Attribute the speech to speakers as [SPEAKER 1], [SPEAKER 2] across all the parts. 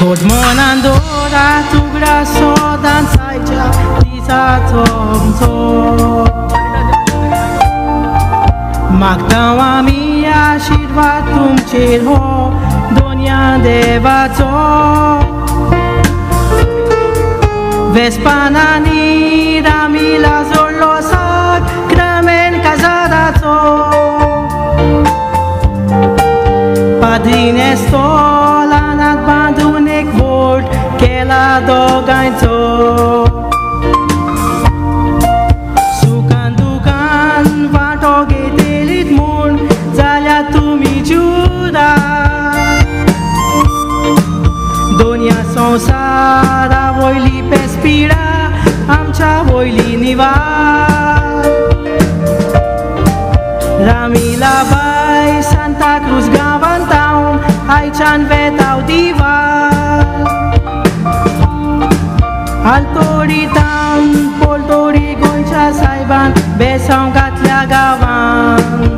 [SPEAKER 1] Tot monandora tu graso danzajcia lisa tom Magdawa mia shirvatum chilho donya devato Vespanani ramila zorlo sacramen casadato Padrine stolanat bandunek volt kela dogainto Sukan dukan vatoge telit mun zalia tumi juda Donia sonsara voili pespira amcha voili niva Ramila bai Santa Cruz gavantaun ai chan vetau diva Altoritan poltori goncha saiban besau gatlia gavan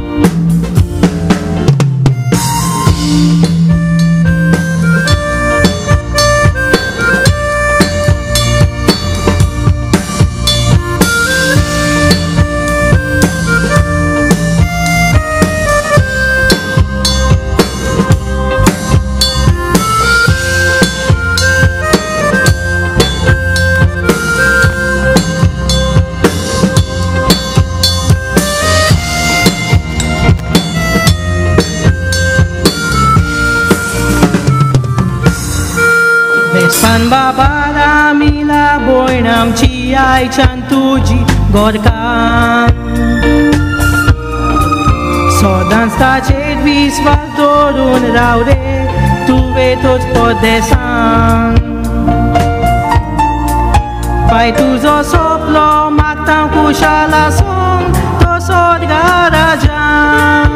[SPEAKER 1] San babara mila boinam ci ai chantuji gorkan Sodan stacet visval dorun raure tu vetot podesan Pai tu zo soplo maktam kushala som to sod garajan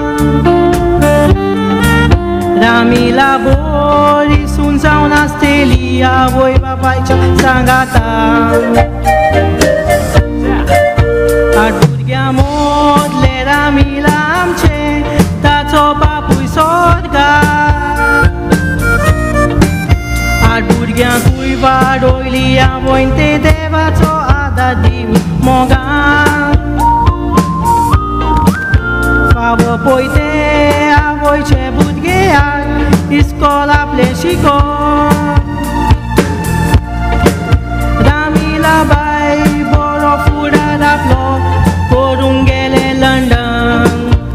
[SPEAKER 1] Ramila bori sunza una stelia voi papai cha sangata Arburgia mod le Ramila amche tato papui sodga Arburgia kui varoilia voi te devato ada diu mogan Favo poite a voi ce budgeai Iscola pleșico Ramila bai bolo fura da plo Porunghele London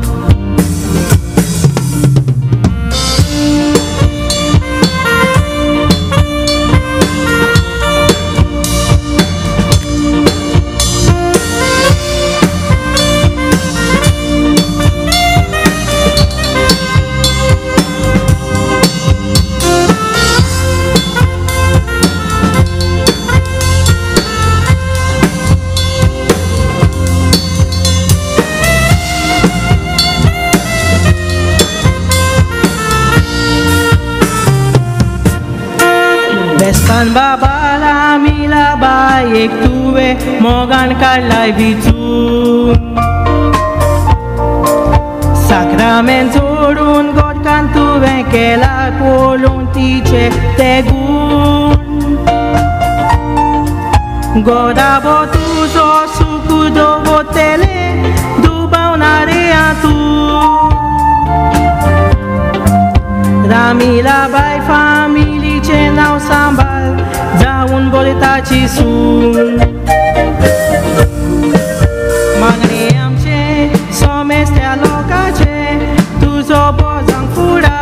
[SPEAKER 1] Vespan babala mila baik tuwe mogan kalai vitun Sacramentorun god kan tuwe kela kolon tiche tegun Goda botuzo sukudo botele duba unare atu Ramila bai family cenau sambal daun boletaci sun Magani amce someste alocace tu zobozang fura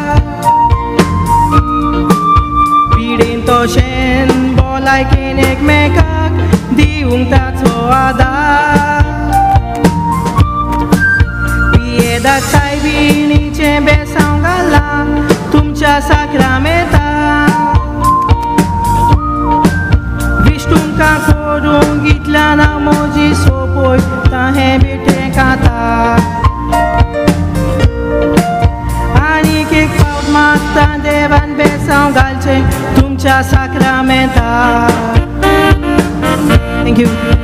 [SPEAKER 1] Pirin toshen bolai kenek mekak diung tato ada Pieda sai bini cembe saungala tumcha sacramenta Vishtum ka korung gitlana moji sopoi tahe bete kata Ani ke paut mata devan besaung galche tumcha sacramenta Thank you.